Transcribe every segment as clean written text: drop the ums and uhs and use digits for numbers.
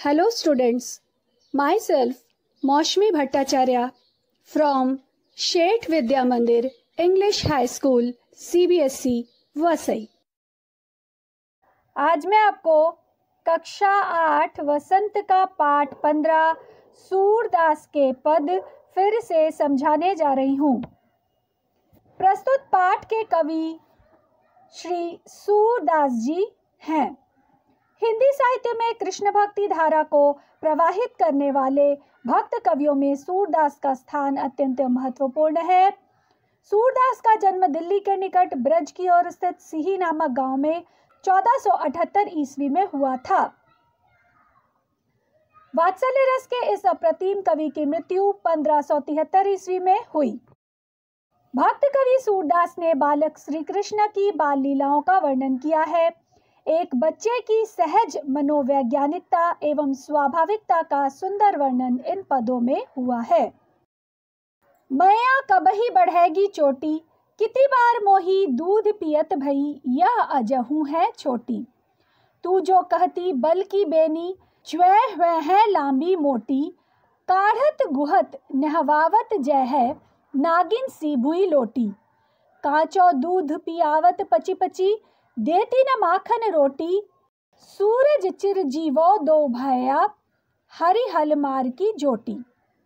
Hello students, myself Maushmi Bhattacharya from Shet Vidya Mandir English High School CBSE Vasai. आज मैं आपको कक्षा 8 वसंत का पाठ 15 सूरदास के पद फिर से समझाने जा रही हूँ। प्रस्तुत पाठ के कवि श्री सूरदास जी हैं। हिंदी साहित्य में कृष्ण भक्ति धारा को प्रवाहित करने वाले भक्त कवियों में सूरदास का स्थान अत्यंत महत्वपूर्ण है। सूरदास का जन्म दिल्ली के निकट ब्रज की ओर स्थित सिही नामक गांव में 1478 ईस्वी में हुआ था। वात्सल्य रस के इस अप्रतिम कवि की मृत्यु 1573 ईस्वी में हुई। भक्त कवि सूरदास ने बालक श्री कृष्ण की बाल लीलाओं का वर्णन किया है। एक बच्चे की सहज मनोवैज्ञानिकता एवं स्वाभाविकता का सुंदर वर्णन इन पदों में हुआ है। मैया कबही बढ़ेगी चोटी, कितनी बार मोही दूध पियत भई, यह अजहू है छोटी। तू जो कहती बल की बेनी, च्वै है लांबी मोटी, काढ़त गुहत नहवावत जय है, नागिन सी भुई लोटी। कांचो दूध पियावत पची पची, देती न माखन रोटी, सूरज चिर जीवो दो भया, हरि हल मार की जोटी।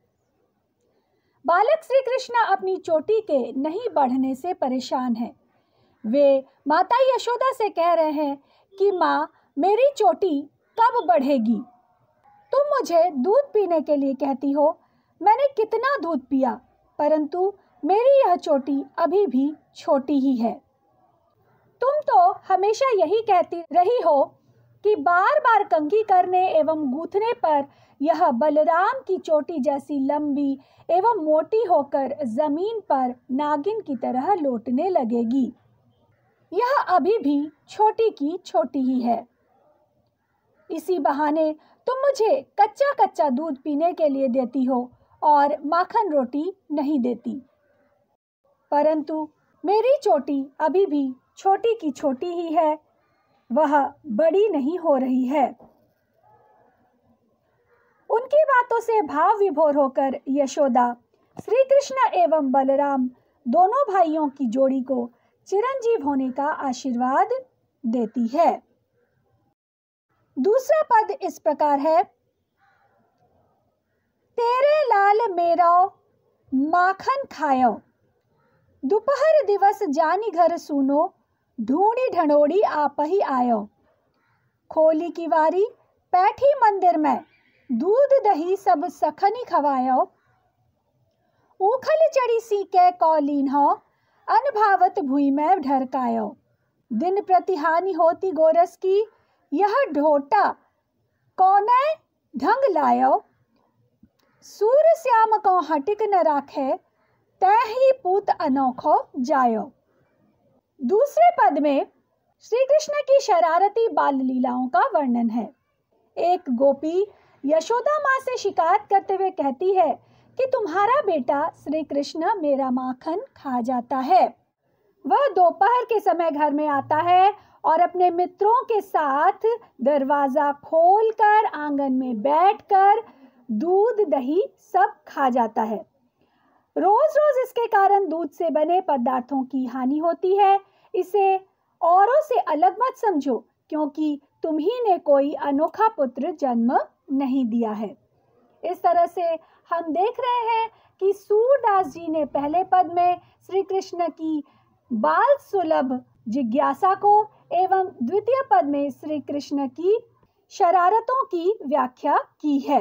बालक श्री कृष्ण अपनी चोटी के नहीं बढ़ने से परेशान हैं। वे माता यशोदा से कह रहे हैं कि माँ, मेरी चोटी कब बढ़ेगी? तुम मुझे दूध पीने के लिए कहती हो, मैंने कितना दूध पिया, परंतु मेरी यह चोटी अभी भी छोटी ही है। तुम तो हमेशा यही कहती रही हो कि बार बार कंघी करने एवं गूंथने पर यह बलराम की चोटी जैसी लंबी एवं मोटी होकर जमीन पर नागिन की तरह लौटने लगेगी। यह अभी भी छोटी की छोटी ही है। इसी बहाने तुम मुझे कच्चा कच्चा दूध पीने के लिए देती हो और माखन रोटी नहीं देती, परंतु मेरी चोटी अभी भी छोटी की छोटी ही है, वह बड़ी नहीं हो रही है। उनकी बातों से भाव विभोर होकर यशोदा श्री कृष्ण एवं बलराम दोनों भाइयों की जोड़ी को चिरंजीव होने का आशीर्वाद देती है। दूसरा पद इस प्रकार है। तेरे लाल मेरो माखन खायो, दोपहर दिवस जानी घर सुनो, ढूंढी ढंढोड़ी आप ही आयो। खोली की वारी बैठी मंदिर में, दूध दही सब सखनी खवायो। ऊखल चढ़ी सी के कौलीन हो, अनभावत भुई में ढरकायो। दिन प्रति हानि होती गोरस की, यह ढोटा कौने ढंग लायो। सूर श्याम को हटिक न राखे, तै ही पूत अनोखो जायो। दूसरे पद में श्री कृष्ण की शरारती बाल लीलाओं का वर्णन है। एक गोपी यशोदा माँ से शिकायत करते हुए कहती है कि तुम्हारा बेटा श्री कृष्ण मेरा माखन खा जाता है। वह दोपहर के समय घर में आता है और अपने मित्रों के साथ दरवाजा खोलकर आंगन में बैठकर दूध दही सब खा जाता है। रोज रोज इसके कारण दूध से बने पदार्थों की हानि होती है। इसे औरों से अलग मत समझो, क्योंकि तुम्ही ने कोई अनोखा पुत्र जन्म नहीं दिया है। इस तरह से हम देख रहे हैं कि सूरदास जी ने पहले पद में श्री कृष्ण की बाल सुलभ जिज्ञासा को एवं द्वितीय पद में श्री कृष्ण की शरारतों की व्याख्या की है।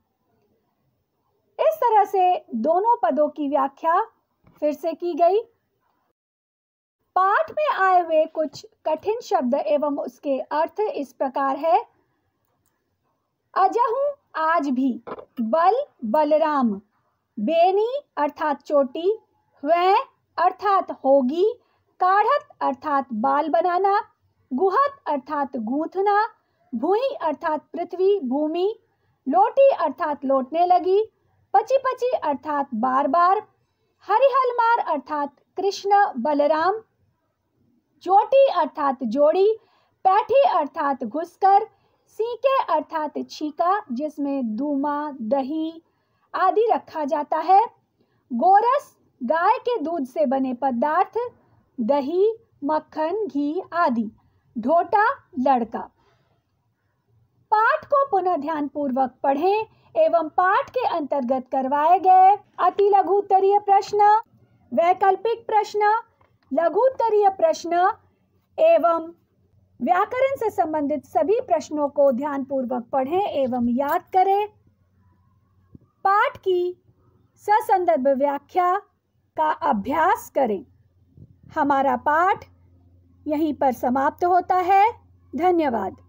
इस तरह से दोनों पदों की व्याख्या फिर से की गई। पाठ में आए हुए कुछ कठिन शब्द एवं उसके अर्थ इस प्रकार है। अजहू आज भी, बल बलराम, बेनी अर्थात चोटी, वै अर्थात होगी, काढ़त अर्थात बाल बनाना, गुहत अर्थात गूंथना, भुई अर्थात पृथ्वी भूमि, लोटी अर्थात लौटने लगी, पची पची अर्थात बार बार, हरिहल मार अर्थात कृष्ण बलराम, जोटी अर्थात जोड़ी, पैठी अर्थात घुसकर, सीके अर्थात छीका, जिसमें दूमा, दही आदि रखा जाता है। गोरस गाय के दूध से बने पदार्थ, दही, मक्खन, घी आदि। ढोटा लड़का। पाठ को पुनः ध्यान पूर्वक पढ़ें एवं पाठ के अंतर्गत करवाए गए अति लघु उत्तरीय प्रश्न, वैकल्पिक प्रश्न, लघु उत्तरीय प्रश्न एवं व्याकरण से संबंधित सभी प्रश्नों को ध्यान पूर्वक पढ़ें एवं याद करें। पाठ की ससंदर्भ व्याख्या का अभ्यास करें। हमारा पाठ यहीं पर समाप्त होता है। धन्यवाद।